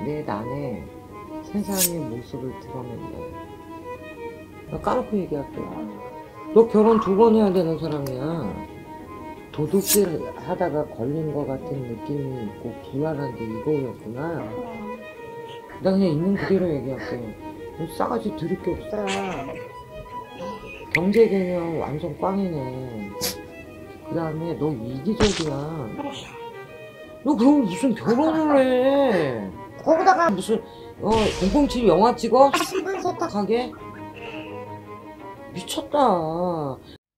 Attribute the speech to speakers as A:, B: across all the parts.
A: 내 안에 세상의 모습을 드러낸다. 나 까놓고 얘기할게. 너 결혼 2번 해야 되는 사람이야. 도둑질 하다가 걸린 것 같은 느낌이 있고 불안한 게 이거였구나. 나 그냥 있는 그대로 얘기할게. 너 싸가지 들을 게 없어. 경제 개념 완전 꽝이네. 그 다음에 너 이기적이야. 너 그럼 무슨 결혼을 해? 거기다가 무슨 007 영화 찍어? 신분 세탁하게? 미쳤다.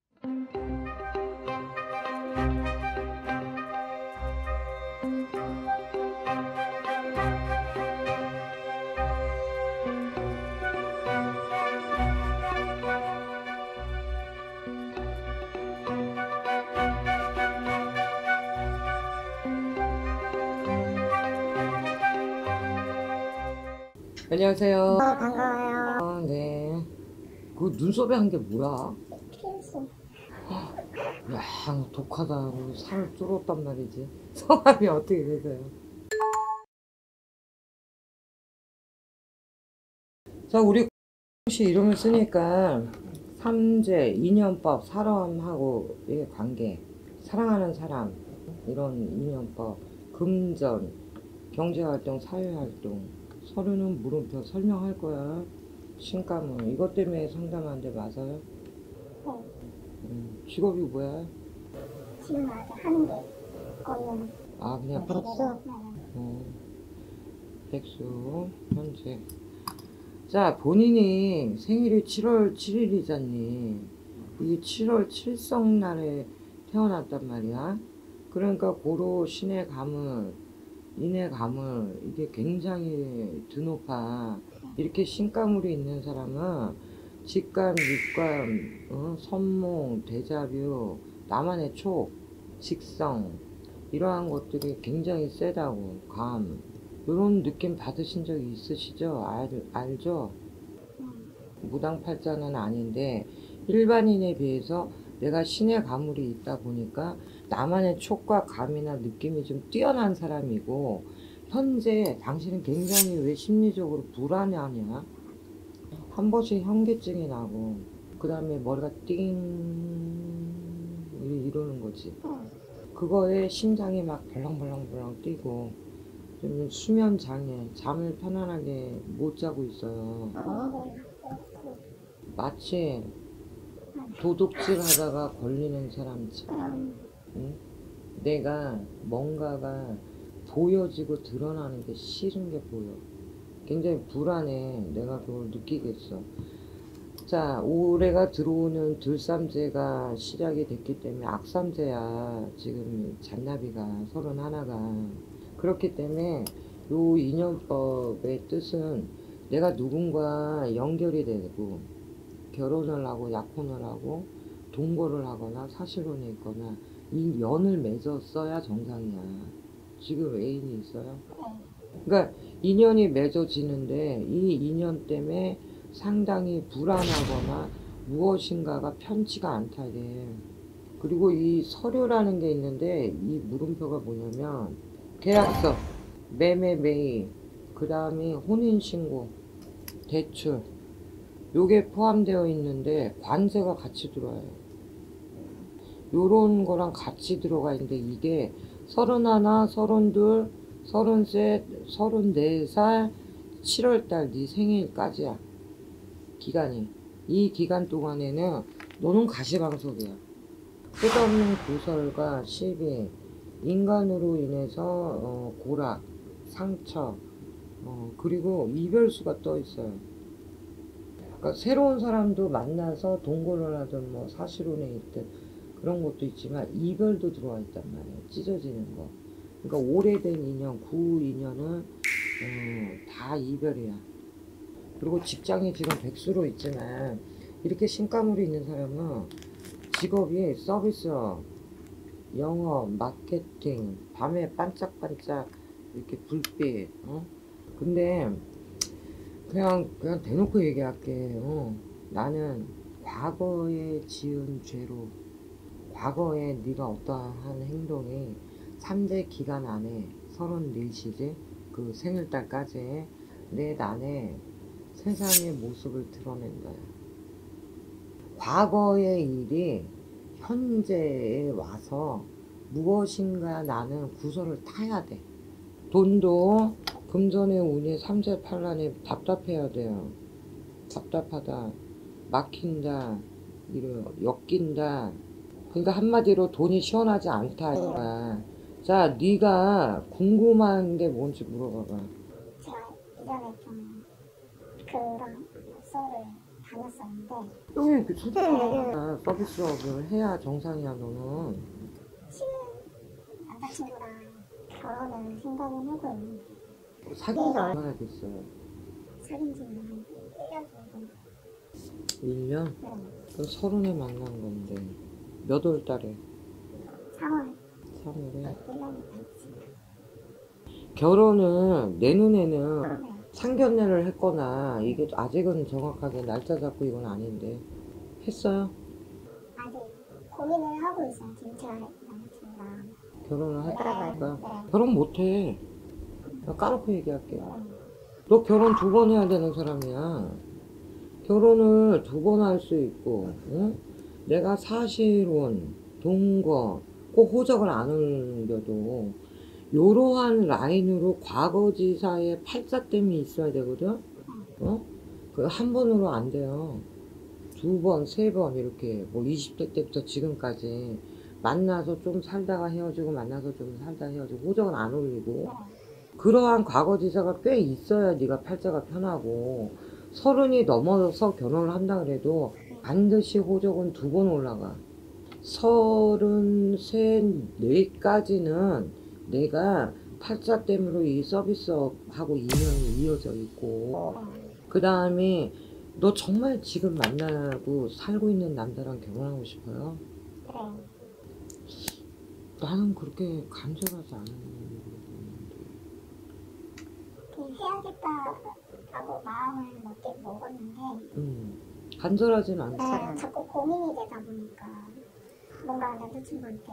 A: 안녕하세요.
B: 반가워요.
A: 네. 그 눈썹에 한 게 뭐야?
B: 피했어.
A: 야, 독하다. 살 줄었단 말이지. 성함이 어떻게 되세요? 자, 우리 혹시 이름을 쓰니까 삼재, 인연법, 사람하고 의 관계, 사랑하는 사람, 이런 인연법, 금전, 경제활동, 사회활동, 서류는 물음표 설명할 거야. 신가문, 이것 때문에 상담하는데 맞아요?
B: 네.
A: 직업이 뭐야?
B: 지금 아직 하는 게 없는.
A: 아, 그냥
B: 백수?
A: 백수, 현재. 자, 본인이 생일이 7월 7일이잖니. 이게 7월 7성날에 태어났단 말이야. 그러니까 고로 신의 가물, 인의 가물, 이게 굉장히 드높아. 이렇게 신가물이 있는 사람은 직감, 육감, 선몽, 데자뷰, 나만의 촉, 직성, 이러한 것들이 굉장히 세다고. 감, 이런 느낌 받으신 적 있으시죠? 알죠? 무당팔자는 아닌데 일반인에 비해서 내가 신의 가물이 있다 보니까 나만의 촉과 감이나 느낌이 좀 뛰어난 사람이고, 현재 당신은 굉장히 왜 심리적으로 불안해하냐? 한 번씩 현기증이 나고, 그 다음에 머리가 띵 이러는 거지. 그거에 심장이 막 벌렁벌렁벌렁 뛰고, 좀 수면 장애, 잠을 편안하게 못 자고 있어요. 마치 도둑질 하다가 걸리는 사람처럼. 응? 내가 뭔가가 보여지고 드러나는 게 싫은 게 보여. 굉장히 불안해. 내가 그걸 느끼겠어. 자, 올해가 들어오는 들삼재가 시작이 됐기 때문에 악삼재야. 지금 잔나비가 31가. 그렇기 때문에 요 인연법의 뜻은 내가 누군가 연결이 되고 결혼을 하고 약혼을 하고 동거를 하거나 사실혼에 있거나 이 연을 맺었어야 정상이야. 지금 애인이 있어요? 그러니까 인연이 맺어지는데 이 인연 때문에 상당히 불안하거나 무엇인가가 편치가 않다 이게. 그리고 이 서류라는 게 있는데 이 물음표가 뭐냐면 계약서, 매매 매입, 그 다음에 혼인신고, 대출, 요게 포함되어 있는데 관세가 같이 들어와요. 요런 거랑 같이 들어가 있는데 이게 31, 32, 33, 34살 7월달 네 생일까지야. 기간이. 이 기간 동안에는 너는 가시방석이야. 끝없는 구설과 시비, 인간으로 인해서 고락, 상처, 그리고 이별수가 떠 있어요. 그러니까 새로운 사람도 만나서 동거를 하든 뭐 사실혼에 있든 그런 것도 있지만 이별도 들어와 있단 말이에요. 찢어지는 거. 그러니까 오래된 인연, 구 인연은 다 이별이야. 그리고 직장이 지금 백수로 있지만 이렇게 신가물이 있는 사람은 직업이 서비스업, 영업, 마케팅, 밤에 반짝반짝 이렇게 불빛. 근데 그냥 대놓고 얘기할게. 나는 과거에 지은 죄로, 과거에 네가 어떠한 행동이 3대 기간 안에 34시지 그 생일달까지 내 안에 세상의 모습을 드러낸 거야. 과거의 일이 현재에 와서 무엇인가 나는 구설을 타야 돼. 돈도 금전의 운이 삼재팔란에 답답해야 돼요. 답답하다, 막힌다, 엮인다. 그러니까 한마디로 돈이 시원하지 않다 이거야. 자, 네가 궁금한 게 뭔지 물어봐봐.
B: 제가 이전에 좀 그런 수업을 다녔었는데
A: 왜 이렇게 솔직하게 서비스업을 해야 정상이야 너는.
B: 지금 남자친구랑 결혼을 생각은 하고 있는데
A: 사귄 지 얼마나 됐어요?
B: 사귄 지는 한 1년 정도.
A: 1년?
B: 네.
A: 그럼 30에 만난 건데 몇 월 달에?
B: 4월
A: 3월에?
B: 1년이 됐지.
A: 결혼은 내 눈에는
B: 네.
A: 상견례를 했거나 이게 아직은 정확하게 날짜 잡고 이건 아닌데 했어요?
B: 아직 고민을 하고 있어요. 지금 제가 남자친구랑.
A: 결혼을 할 거니까
B: 네.
A: 결혼 못해. 나 까놓고 얘기할게. 너 결혼 2번 해야 되는 사람이야. 결혼을 2번 할 수 있고, 응? 내가 사실혼, 동거, 꼭 호적을 안 옮겨도 요러한 라인으로 과거지사의 팔자땜이 있어야 되거든? 어? 그 한 번으로 안 돼요. 2번, 3번 이렇게 뭐 20대 때부터 지금까지 만나서 좀 살다가 헤어지고 만나서 좀 살다가 헤어지고 호적은 안 올리고 그러한 과거지사가 꽤 있어야 네가 팔자가 편하고 30이 넘어서 결혼을 한다 그래도 반드시 호적은 2번 올라가. 33, 4까지는 내가 팔자땜으로 이 서비스업하고 인연이 이어져 있고 그 다음에 너 정말 지금 만나고 살고 있는 남자랑 결혼하고 싶어요?
B: 네.
A: 나는 그렇게 간절하지 않은
B: 그냥 해야겠다라고 마음을 먹었는데
A: 간절하진 않지.
B: 자꾸 고민이 되다 보니까 뭔가 남자친구한테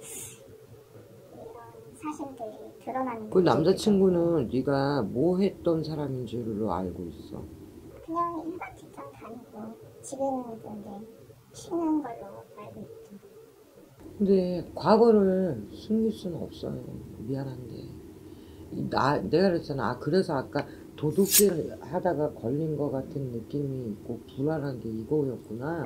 B: 이런 사실들이 드러나는
A: 그 남자친구는 네가 뭐 했던 사람인 줄로 알고 있어.
B: 그냥 일반 직장 다니고 지금은 이제 쉬는 걸로 알고 있죠.
A: 근데 과거를 숨길 수는 없어요. 미안한데. 내가 그랬잖아. 그래서 아까 도둑질 하다가 걸린 것 같은 느낌이 있고 불안한 게 이거였구나.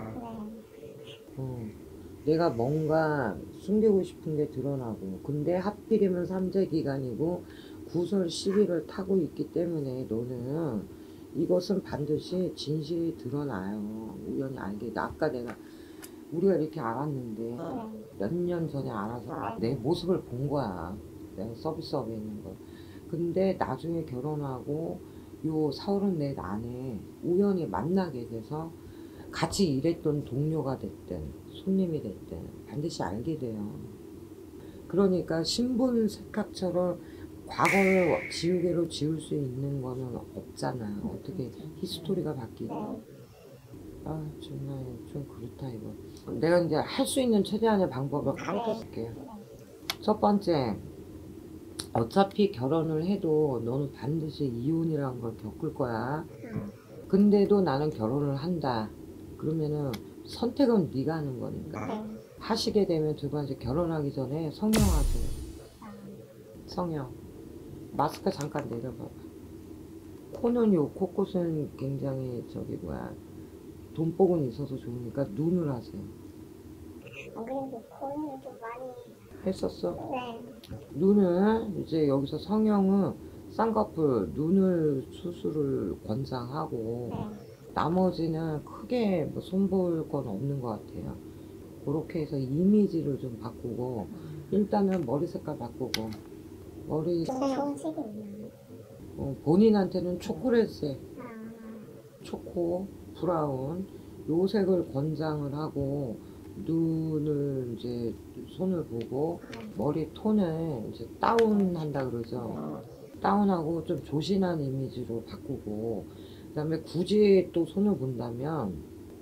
B: 네.
A: 내가 뭔가 숨기고 싶은 게 드러나고 근데 하필이면 삼재기간이고 구설 시비를 타고 있기 때문에 너는 이것은 반드시 진실이 드러나요. 우연히 알게. 아까 우리가 이렇게 알았는데 몇 년 전에 알아서 내 모습을 본 거야. 내가 서비스업에 있는 걸. 근데 나중에 결혼하고 요 34 안에 우연히 만나게 돼서 같이 일했던 동료가 됐든 손님이 됐든 반드시 알게 돼요. 그러니까 신분 세탁처럼 과거를 지우개로 지울 수 있는 거는 없잖아. 어떻게 히스토리가 바뀌고. 아 정말 좀 그렇다 이거. 내가 이제 할 수 있는 최대한의 방법을 가르쳐줄게요. 첫 번째, 어차피 결혼을 해도 너는 반드시 이혼이라는 걸 겪을 거야. 근데도 나는 결혼을 한다. 그러면은 선택은 네가 하는 거니까. 하시게 되면 두 번째, 결혼하기 전에 성형하세요. 성형. 마스크 잠깐 내려봐봐. 코는 코끝은 굉장히 돈복은 있어서 좋으니까 눈을 하세요.
B: 안 그래도 고민을 좀 많이
A: 했었어?
B: 네.
A: 눈을 이제 여기서 성형은 쌍꺼풀 눈을 수술을 권장하고 나머지는 크게 뭐 손볼 건 없는 것 같아요. 그렇게 해서 이미지를 좀 바꾸고 일단은 머리 색깔 바꾸고 머리
B: 좋은 색이 있나요?
A: 본인한테는 초콜릿색, 초코, 브라운 요 색을 권장을 하고 눈을 이제 손을 보고 머리 톤을 이제 다운한다 그러죠. 다운하고 좀 조신한 이미지로 바꾸고 그 다음에 굳이 또 손을 본다면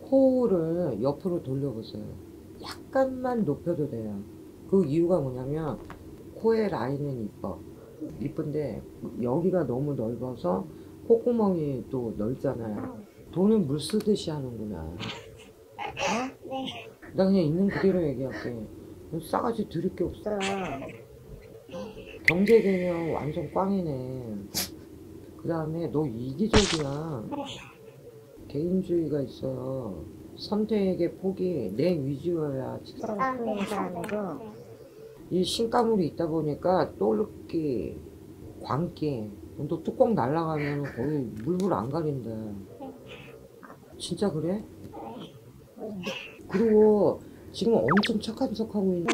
A: 코를 옆으로 돌려보세요. 약간만 높여도 돼요. 그 이유가 뭐냐면 코의 라인은 이뻐. 이쁜데 여기가 너무 넓어서 콧구멍이 또 넓잖아요. 돈을 물 쓰듯이 하는구나. 어?
B: 네.
A: 나 그냥 있는 그대로 얘기할게. 싸가지 들을 게 없어. 경제 개념 완전 꽝이네. 그 다음에 너 이기적이야. 개인주의가 있어요. 선택의 폭이 내 위주여야 진짜.
B: 네.
A: 이 신가물이 있다 보니까 또르기, 광기, 너 뚜껑 날라가면 거의 물불 안 가린다. 진짜 그래? 그리고 지금 엄청 착한 척하고 있는.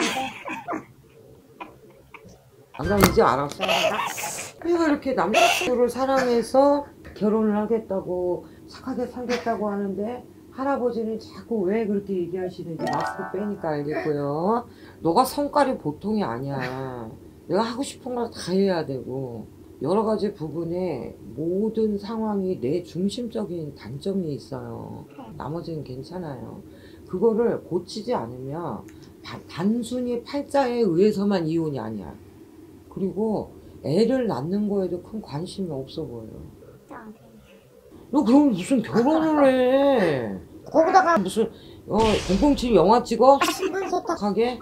A: 난 이제 알았어. 내가 이렇게 남자친구를 사랑해서 결혼을 하겠다고 착하게 살겠다고 하는데 할아버지는 자꾸 왜 그렇게 얘기하시는지 마스크 빼니까 알겠고요. 너가 성깔이 보통이 아니야. 내가 하고 싶은 걸 다 해야 되고 여러 가지 부분에 모든 상황이 내 중심적인 단점이 있어요. 나머지는 괜찮아요. 그거를 고치지 않으면 단순히 팔자에 의해서만 이혼이 아니야. 그리고 애를 낳는 거에도 큰 관심이 없어 보여요. 너 그럼 무슨 결혼을 해?
B: 거기다가
A: 무슨 007 영화 찍어?
B: 신분 세탁
A: 가게?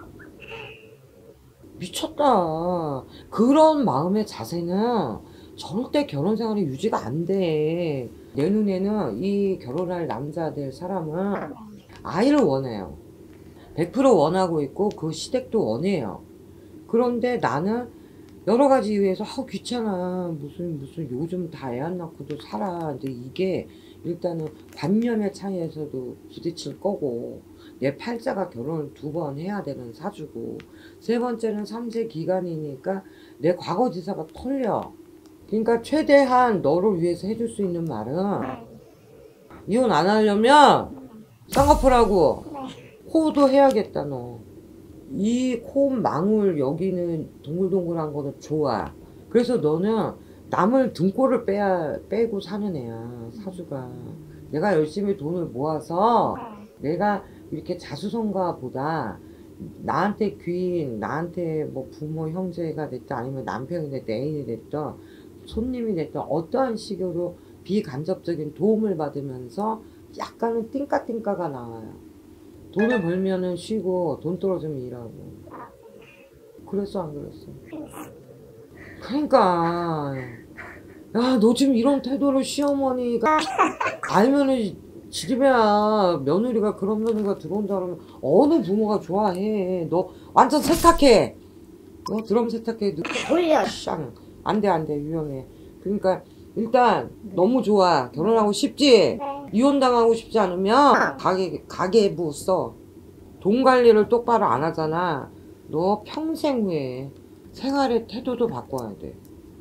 A: 미쳤다. 그런 마음의 자세는 절대 결혼 생활이 유지가 안 돼. 내 눈에는 이 결혼할 남자들 사람은 아이를 원해요. 100% 원하고 있고 그 시댁도 원해요. 그런데 나는 여러 가지 이유에서 귀찮아. 무슨 요즘 다 애 안 낳고도 살아. 근데 이게 일단은 관념의 차이에서도 부딪힐 거고 내 팔자가 결혼을 2번 해야 되는 사주고 세 번째는 3세 기간이니까 내 과거지사가 털려. 그러니까 최대한 너를 위해서 해줄 수 있는 말은 이혼 안 하려면 쌍꺼풀하고 코도 해야겠다 너. 이 코 망울 여기는 동글동글한 거는 좋아. 그래서 너는 남을 등골을 빼고 사는 애야 사주가. 내가 열심히 돈을 모아서 내가 이렇게 자수성가보다 나한테 귀인, 나한테 뭐 부모 형제가 됐든 아니면 남편이 됐든 애인이 됐든 손님이 됐든 어떠한 식으로 비간접적인 도움을 받으면서 약간은 띵까띵까가 나와요. 돈을 벌면은 쉬고 돈 떨어지면 일하고. 그랬어 안 그랬어? 그러니까 야 너 지금 이런 태도를 시어머니가 알면은 지집애야. 며느리가 그런 며느리가 들어온다 그러면 어느 부모가 좋아해. 너 완전 세탁해. 너 드럼 세탁해.
B: 돌려.
A: 쌍. 안돼 위험해. 그러니까 일단 너무 좋아. 결혼하고 싶지? 이혼당하고 싶지 않으면 가계부 써. 돈 관리를 똑바로 안 하잖아. 너 평생 후에 생활의 태도도 바꿔야 돼.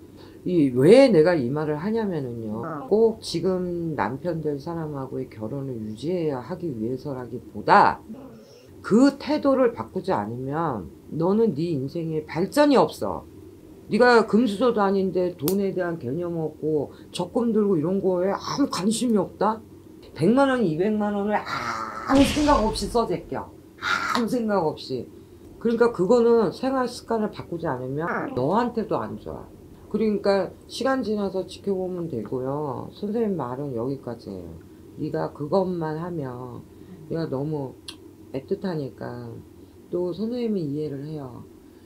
A: 왜 내가 이 말을 하냐면은요. 꼭 지금 남편 될 사람하고의 결혼을 유지해야 하기 위해서라기보다 그 태도를 바꾸지 않으면 너는 네 인생에 발전이 없어. 네가 금수저도 아닌데 돈에 대한 개념 없고 적금 들고 이런 거에 아무 관심이 없다? 100만 원, 200만 원을 아무 생각 없이 써제껴. 아무 생각 없이. 그러니까 그거는 생활 습관을 바꾸지 않으면 너한테도 안 좋아. 그러니까 시간 지나서 지켜보면 되고요. 선생님 말은 여기까지예요. 네가 그것만 하면 네가 너무 애틋하니까 또 선생님이 이해를 해요.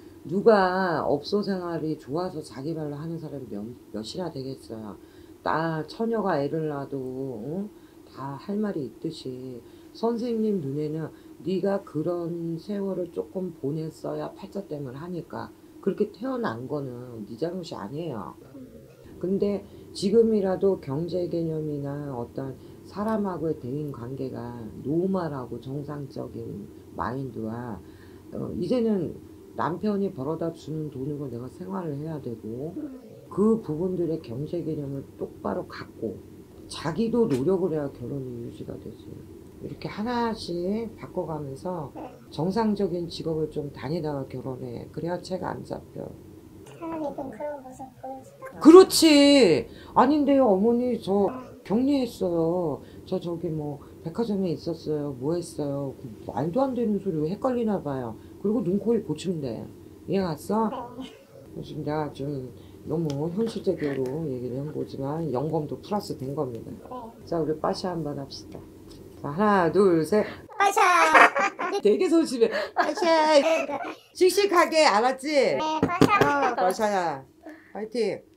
A: 누가 업소 생활이 좋아서 자기 발로 하는 사람이 몇이나 되겠어요. 처녀가 애를 낳아도 다 할 말이 있듯이 선생님 눈에는 네가 그런 세월을 조금 보냈어야 팔자땜을 하니까 그렇게 태어난 거는 네 잘못이 아니에요. 근데 지금이라도 경제 개념이나 어떤 사람하고의 대인 관계가 노멀하고 정상적인 마인드와 이제는 남편이 벌어다 주는 돈으로 내가 생활을 해야 되고 그 부분들의 경제 개념을 똑바로 갖고 자기도 노력을 해야 결혼이 유지가 되지. 이렇게 하나씩 바꿔가면서 정상적인 직업을 좀 다니다가 결혼해. 그래야 채가 안 잡혀.
B: 차라리 좀 그런 모습 보여주다.
A: 그렇지. 아닌데요 어머니 저 격리했어요. 저기 뭐 백화점에 있었어요. 뭐 했어요. 말도 안 되는 소리 왜 헷갈리나 봐요. 그리고 눈, 코, 입 고치면 돼. 이해 갔어? 지금 내가 좀 너무 현실적으로 얘기를 한 거지만 연금도 플러스 된 겁니다.
B: 네.
A: 자, 우리 빠샤 한번 합시다. 자, 하나, 둘, 셋.
B: 빠샤.
A: 되게 소심해. 빠샤. 씩씩하게, 알았지?
B: 네, 빠샤.
A: 빠샤야. 화이팅.